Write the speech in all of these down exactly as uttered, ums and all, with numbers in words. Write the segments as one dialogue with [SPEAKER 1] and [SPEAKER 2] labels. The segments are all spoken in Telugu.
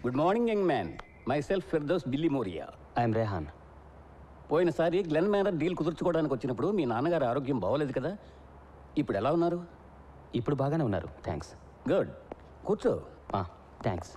[SPEAKER 1] Good morning young man. Myself Firdaus Billimoria.
[SPEAKER 2] I'm Rehan.
[SPEAKER 1] పోయినసారి గ్లెన్ మేనర్ డీల్ కుదుర్చుకోవడానికి వచ్చినప్పుడు మీ నాన్నగారి ఆరోగ్యం బాగోలేదు కదా, ఇప్పుడు ఎలా ఉన్నారు?
[SPEAKER 2] ఇప్పుడు బాగానే ఉన్నారు, థ్యాంక్స్.
[SPEAKER 1] గుడ్, కూర్చో.
[SPEAKER 2] Thanks.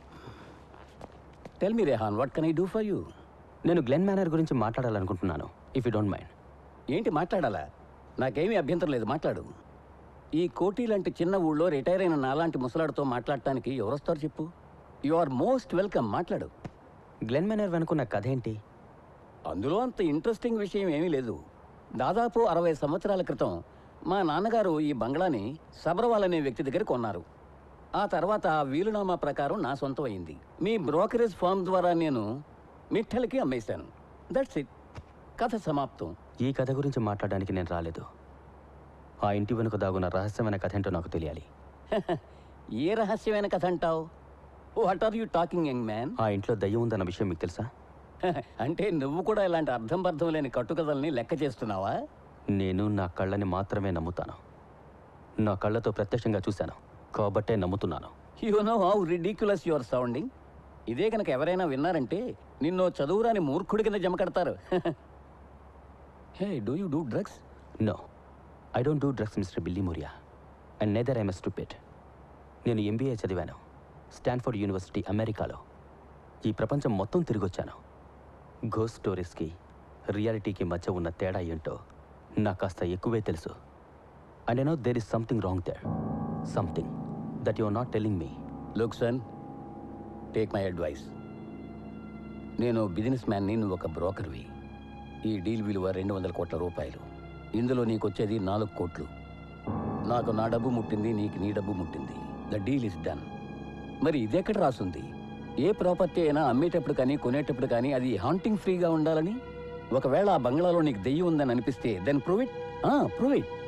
[SPEAKER 1] Tell me Rehan, what can I do for you?
[SPEAKER 2] నేను గ్లెన్ మేనర్ గురించి మాట్లాడాలనుకుంటున్నాను, ఇఫ్ యూ డోంట్ మైండ్.
[SPEAKER 1] ఏంటి మాట్లాడాలా? నాకేమీ అభ్యంతరం లేదు, మాట్లాడు. ఈ కోటి లాంటి చిన్న ఊళ్ళో రిటైర్ అయిన నాలాంటి ముసలాడితో మాట్లాడటానికి ఎవరొస్తారు చెప్పు? యు ఆర్ మోస్ట్ వెల్కమ్, మాట్లాడు.
[SPEAKER 2] గ్లెన్ మేనర్ వెనుకున్న కథ ఏంటి?
[SPEAKER 1] అందులో అంత ఇంట్రెస్టింగ్ విషయం ఏమీ లేదు. దాదాపు అరవై సంవత్సరాల క్రితం మా నాన్నగారు ఈ బంగ్లాని సబర్వాల్ అనే వ్యక్తి దగ్గర కొన్నారు. ఆ తర్వాత ఆ వీలునామా ప్రకారం నా సొంతం అయింది. మీ బ్రోకరేజ్ ఫామ్ ద్వారా నేను మిఠల్కి అమ్మేశాను. దట్స్ ఇట్, కథ సమాప్తం.
[SPEAKER 2] ఈ కథ గురించి మాట్లాడడానికి నేను రాలేదు. ఆ ఇంటి వెనుక దాగున్న రహస్యమైన కథ ఏంటో నాకు తెలియాలి.
[SPEAKER 1] ఏ రహస్యమైన కథ అంటావు? What are you talking young man?
[SPEAKER 2] ఆ ఇంట్లో దయ్యం ఉందన్న విషయం మీకు తెలుసా?
[SPEAKER 1] అంటే నువ్వు కూడా ఇలాంటి అర్థం పర్థం లేని కట్టుకథల్ని లెక్క చేస్తున్నావా?
[SPEAKER 2] నేను నా కళ్ళని మాత్రమే నమ్ముతాను. నా కళ్ళతో ప్రత్యక్షంగా చూశాను కాబట్టే నమ్ముతున్నాను.
[SPEAKER 1] You know how ridiculous your sounding. ఇదే కనుక ఎవరైనా విన్నారంటే నిన్ను చదువురాని మూర్ఖుడి కింద జమ కడతారు. Hey, do you do drugs?
[SPEAKER 2] No, I don't do drugs mister Billy Moria, and neither I'm stupid. నేను ఎంబీఏ చదివాను స్టాన్ఫోర్డ్ యూనివర్సిటీ, అమెరికాలో. ఈ ప్రపంచం మొత్తం తిరిగొచ్చాను. గోస్ట్ స్టోరీస్కి రియాలిటీకి మధ్య ఉన్న తేడా ఏంటో నాకు కాస్త ఎక్కువే తెలుసు. And I know there is something wrong there, something that you are not telling me.
[SPEAKER 1] Look son, take my advice. నేను బిజినెస్ మ్యాన్ని, నువ్వు ఒక బ్రోకర్వి. ఈ డీల్ విలువ రెండు వందల కోట్ల రూపాయలు. ఇందులో నీకు వచ్చేది నాలుగు కోట్లు. నాకు నా డబ్బు ముట్టింది, నీకు నీ డబ్బు ముట్టింది. The deal is done. మరి ఇదెక్కడ రాసుంది? ఏ ప్రాపర్టీ అయినా అమ్మేటప్పుడు కానీ కొనేటప్పుడు కానీ అది హాంటింగ్ ఫ్రీగా ఉండాలని. ఒకవేళ ఆ బంగ్లాలో నీకు దెయ్యం ఉందని అనిపిస్తే then prove it. Prove it.